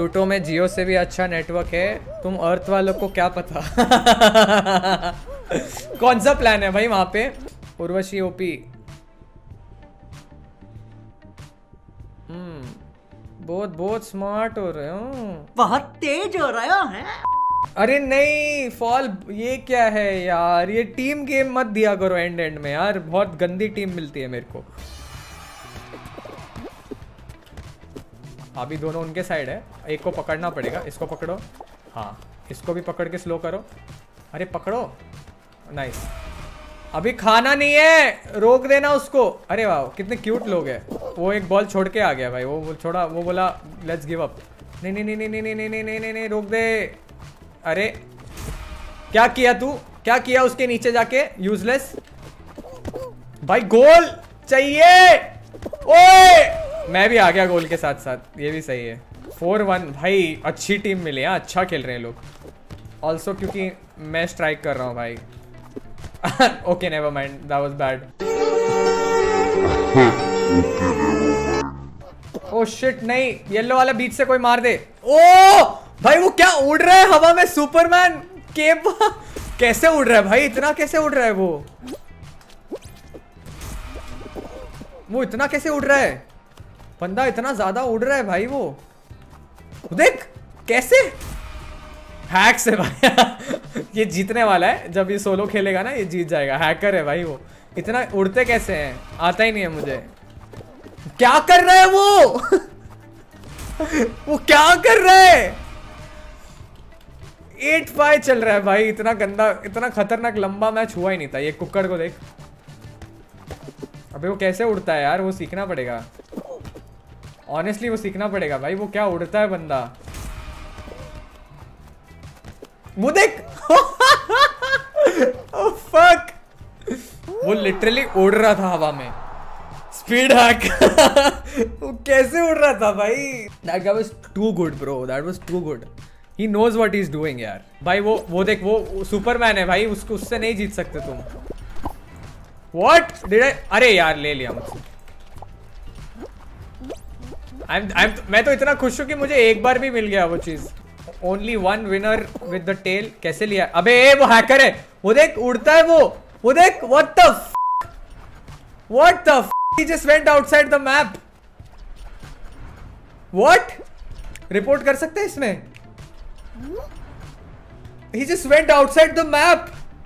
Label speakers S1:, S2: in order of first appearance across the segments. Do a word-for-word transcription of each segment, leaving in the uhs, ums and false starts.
S1: Pluto में जियो से भी अच्छा नेटवर्क है, तुम अर्थ वालों को क्या पता। कौन सा प्लान है भाई वहां पे? उर्वशी ओपी। हम्म बहुत बहुत स्मार्ट हो रहे हो,
S2: बहुत तेज हो रहा है।
S1: अरे नहीं फॉल, ये क्या है यार, ये टीम गेम मत दिया करो एंड एंड में यार, बहुत गंदी टीम मिलती है मेरे को। अभी दोनों उनके साइड है, एक को पकड़ना पड़ेगा, इसको पकड़ो, हाँ इसको भी पकड़ के स्लो करो, अरे पकड़ो, नाइस। अभी खाना नहीं है, रोक देना उसको। अरे वाह कितने क्यूट लोग हैं। वो एक बॉल छोड़ के आ गया भाई, वो छोड़ा, वो बोला लेट्स गिव अप। नहीं नहीं नहीं नहीं नहीं नहीं नहीं नहीं नहीं नहीं रोक दे। अरे क्या किया तू, क्या किया उसके नीचे जाके, यूजलेस भाई। गोल चाहिए, ओए मैं भी आ गया गोल के साथ साथ, ये भी सही है। फोर वन भाई, अच्छी टीम मिली है, अच्छा खेल रहे हैं लोग। ऑल्सो क्योंकि मैं स्ट्राइक कर रहा हूँ भाई। Okay never mind, that was bad. Oh shit, नहीं येलो वाला बीच से कोई मार दे। ओ भाई वो क्या उड़ रहा है हवा में, सुपरमैन केप कैसे उड़ रहा है भाई, इतना कैसे उड़ रहा है वो वो इतना कैसे उड़ रहा है बंदा, इतना ज्यादा उड़ रहा है भाई वो, देख कैसे। हैक्स है भाई। ये जीतने वाला है, जब ये सोलो खेलेगा ना ये जीत जाएगा। हैकर है भाई वो, इतना उड़ते कैसे हैं, आता ही नहीं है मुझे। क्या कर रहा है वो? वो क्या कर रहा है? एट फाइव चल रहा है भाई, इतना गंदा, इतना खतरनाक लंबा मैच हुआ ही नहीं था। ये कुक्कड़ को देख, अबे वो कैसे उड़ता है यार, वो सीखना पड़ेगा। ऑनेस्टली वो सीखना पड़ेगा भाई, वो क्या उड़ता है बंदा, वो देख। oh, fuck. वो लिटरली उड़ रहा था हवा में, स्पीड हैक। वो कैसे उड़ रहा था भाई। That guy was too good bro, that was too good. He knows what he's doing यार। भाई वो वो देख, वो सुपरमैन है भाई, उसको उससे नहीं जीत सकते तुम। What did I? अरे यार ले लिया मुझसे। I'm, I'm, मैं तो इतना खुश हूँ कि मुझे एक बार भी मिल गया वो चीज। Only one winner with the tail. कैसे लिया? अबे वो हैकर है, वो देख उड़ता है वो वो देख। What the what the he just went outside the map. What? Report कर सकते हैं इसमें? He just went outside the map.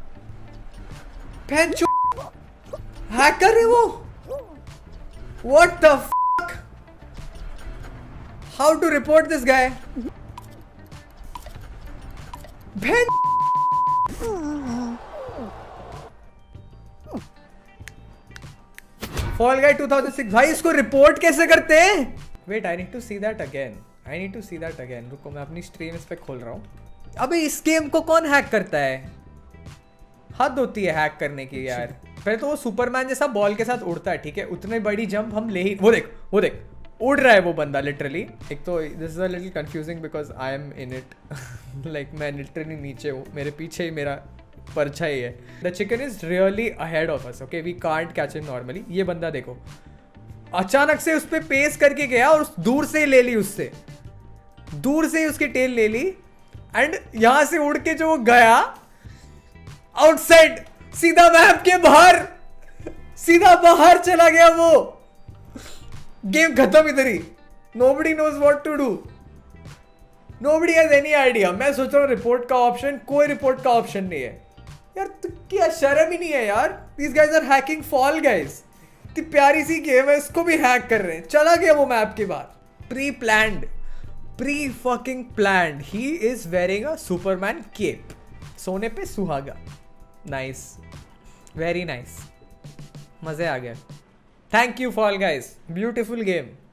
S1: Hacker है वो। What the how to report this guy? Fall guy two thousand six भाई, इसको report कैसे करते हैं? Wait I need to see that again, I need to see that again. रुको मैं अपनी स्ट्रीम इस पे खोल रहा हूँ। अबे इस गेम को कौन हैक करता है? हद होती है हैक करने की यार। पहले तो वो सुपरमैन जैसा बॉल के साथ उड़ता है, ठीक है, उतनी बड़ी जंप हम ले ही। वो देख वो देख उड़ रहा है वो बंदा लिटरली। एक तो this is a little confusing because I am in it, like मैं लिटरली नीचे हूँ, मेरे पीछे ही मेरा परछाई है। The chicken is really ahead of us, okay we can't catch him normally. ये बंदा देखो अचानक से उस पर पेस करके गया और दूर से ही ले ली, उससे दूर से ही उसकी टेल ले ली, एंड यहां से उड़ के जो गया आउटसाइड, सीधा मैप के बाहर, सीधा बाहर चला गया वो। गेम खत्म इधर ही। Nobody knows what to do, nobody has any idea. मैं सोच रहा हूँ रिपोर्ट का ऑप्शन, कोई रिपोर्ट का ऑप्शन नहीं है यार। तो क्या शर्म ही नहीं है यार। These guys are hacking fall guys. इतनी प्यारी सी गेम है, इसको भी हैक कर रहे हैं। चला गया वो मैप के बाद। Pre planned, pre fucking planned. He is wearing a Superman cape, सोने पे सुहागा। नाइस, वेरी नाइस, मजे आ गए। Thank you Fall Guys, beautiful game.